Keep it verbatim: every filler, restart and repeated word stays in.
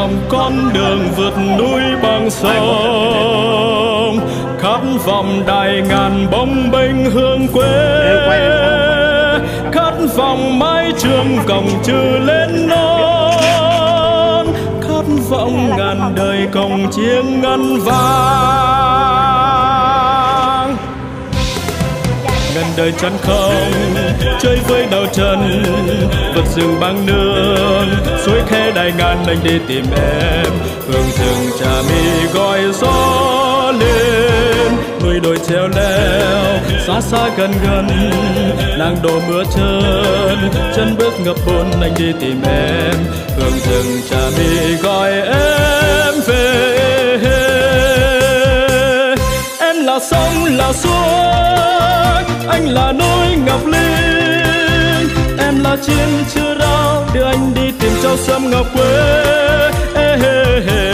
lòng con đường vượt núi bằng sông, khát vọng đài ngàn bóng bênh hương quê, khát vọng mái trường cổng chữ lên non, khát vọng ngàn đời cổng chiêng ngân vang. Ngàn đời chân không chơi với đau chân, vượt rừng băng nương suối khe đài ngàn anh đi tìm em. Hương rừng Trà My gọi gió lên, núi đồi treo leo xa xa gần gần, nàng đổ mưa trơn chân bước ngập bùn anh đi tìm em. Hương rừng Trà My gọi em về. Em là sông là suối, anh là núi ngọc linh, em là chim chưa rao đưa anh đi tìm châu sâm ngọc quê. Ê, ê, ê.